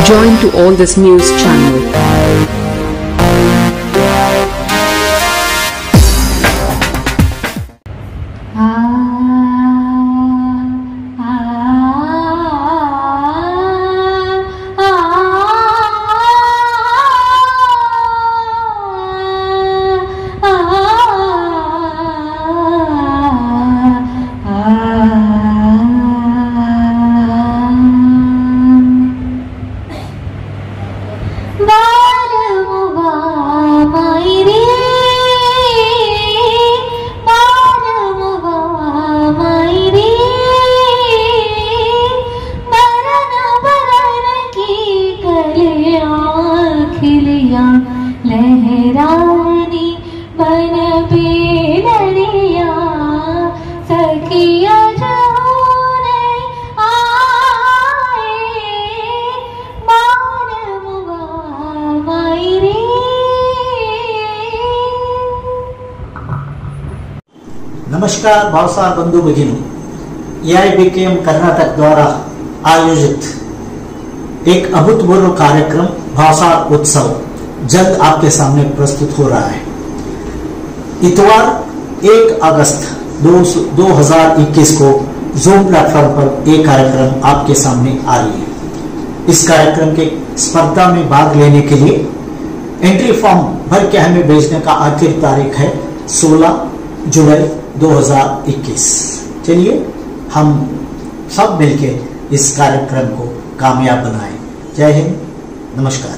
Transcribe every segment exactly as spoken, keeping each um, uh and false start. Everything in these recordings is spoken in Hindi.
Join to all this news channel. लहरानी बन बेलड़िया सखिया जहोने आए मानवा मायरे। नमस्कार भावसार बंधु भगिनी, A I B K M Karnataka द्वारा आयोजित एक अभूतपूर्व कार्यक्रम भावसार उत्सव जल्द आपके सामने प्रस्तुत हो रहा है। इतवार एक अगस्त दो हजार इक्कीस को जूम प्लेटफॉर्म पर एक कार्यक्रम आपके सामने आ रही है। इस कार्यक्रम के स्पर्धा में भाग लेने के लिए एंट्री फॉर्म भर के हमें भेजने का आखिरी तारीख है सोलह जुलाई दो हजार इक्कीस। चलिए हम सब मिलकर इस कार्यक्रम को कामयाब बनाएं। जय हिंद, नमस्कार।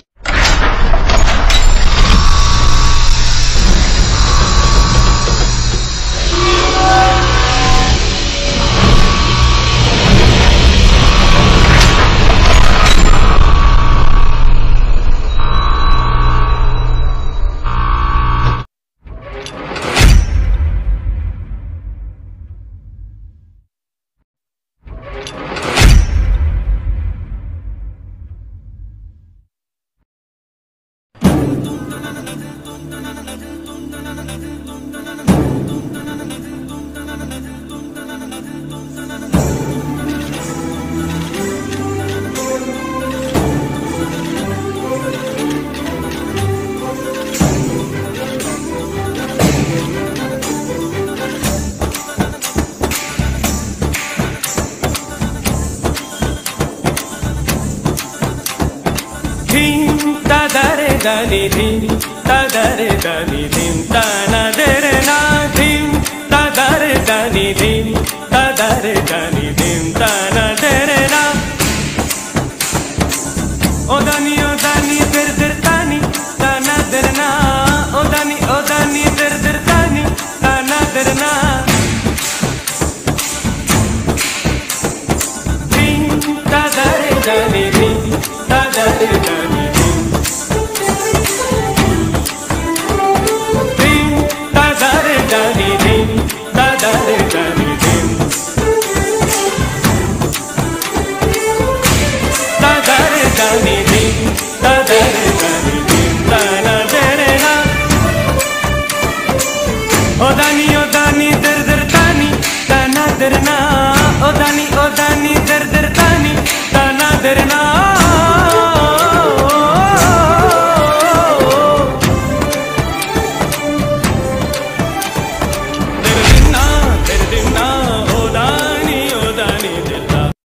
तदरे दनि धिम तदरे दनि धिम तनदरे ना धिम तदरे दनि धिम तदरे दनि धिम तनदरे ना ओ दनि